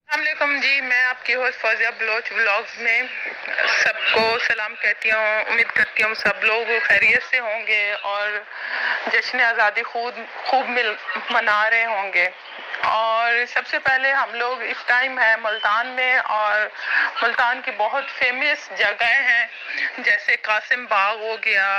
अस्सलामुअलैकुम जी, मैं आपकी होस्ट फौजिया बलोच व्लॉग्स में सबको सलाम कहती हूँ। उम्मीद करती हूँ सब लोग खैरियत से होंगे और जश्न आज़ादी खूब खूब मना रहे होंगे। और सबसे पहले हम लोग इस टाइम है मुल्तान में, और मुल्तान की बहुत फेमस जगह हैं जैसे कासिम बाग हो गया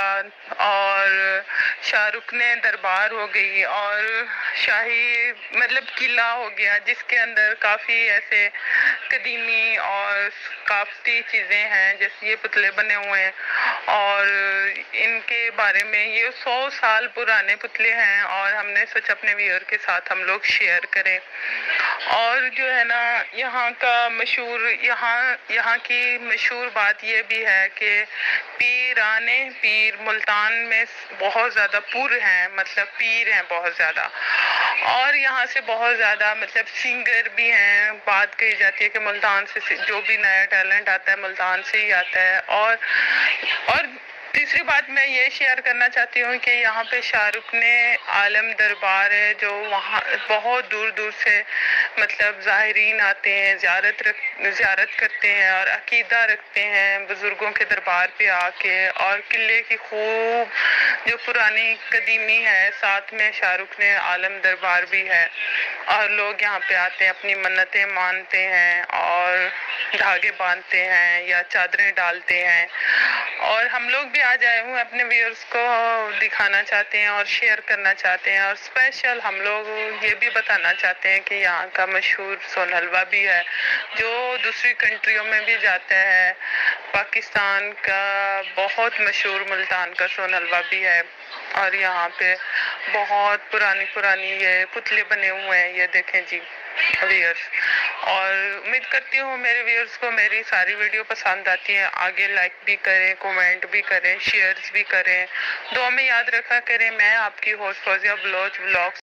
और शाहरुखने दरबार हो गई और शाही मतलब किला हो गया, जिसके अंदर काफ़ी ऐसे कदीमी और सकाफती चीज़ें हैं, जैसे ये पुतले बने हुए हैं और इनके बारे में ये 100 साल पुराने पुतले हैं और हमने सोचा अपने व्यूअर के साथ हम लोग शेयर करें। और जो है ना, यहाँ का मशहूर यहाँ की मशहूर बात ये भी है कि पीराने पीर मुल्तान में बहुत ज़्यादा पुर हैं, मतलब पीर हैं बहुत ज़्यादा। और यहाँ से बहुत ज़्यादा मतलब सिंगर भी हैं। बात कही जाती है कि मुल्तान से जो भी नया टैलेंट आता है मुल्तान से ही आता है। और तीसरी बात मैं ये शेयर करना चाहती हूँ कि यहाँ पे शाहरुख ने आलम दरबार है, जो वहाँ बहुत दूर दूर से मतलब ज़ाहिरीन आते हैं, ज़ियारत करते हैं और अकीदा रखते हैं बुज़ुर्गों के दरबार पे आके। और किले की खूब जो पुरानी कदीमी है, साथ में शाहरुख ने आलम दरबार भी है और लोग यहाँ पे आते हैं, अपनी मन्नतें मानते हैं और धागे बांधते हैं या चादरें डालते हैं। और हम लोग भी आज आए हुए अपने व्यूअर्स को दिखाना चाहते हैं और शेयर करना चाहते हैं। और स्पेशल हम लोग ये भी बताना चाहते हैं कि यहाँ का मशहूर सोन हलवा भी है, जो दूसरी कंट्रियों में भी जाता है। पाकिस्तान का बहुत मशहूर मुल्तान का सोन हलवा भी है। और यहाँ पे बहुत पुरानी पुरानी ये पुतले बने हुए हैं, ये देखें जी व्यूअर्स। और उम्मीद करती हूँ मेरे व्यूअर्स को मेरी सारी वीडियो पसंद आती है। आगे लाइक भी करें, कमेंट भी करें, शेयर्स भी करें। दुआ में याद रखा करें। मैं आपकी होस्ट फौजिया बलोच व्लॉग्स